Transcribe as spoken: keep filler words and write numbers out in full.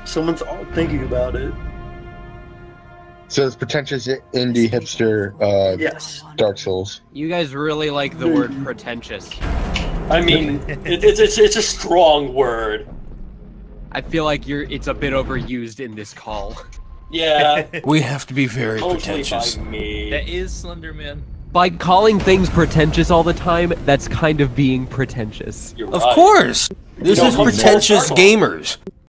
Someone's all thinking about it. So it's pretentious indie hipster. Uh, yes. Dark Souls. You guys really like the word pretentious. I mean, it, it's it's it's a strong word. I feel like you're. It's a bit overused in this call. Yeah. We have to be very Totally pretentious. by me. That is Slenderman. By calling things pretentious all the time, that's kind of being pretentious. You're Of right. course! This You know, is I'm Pretentious full Gamers.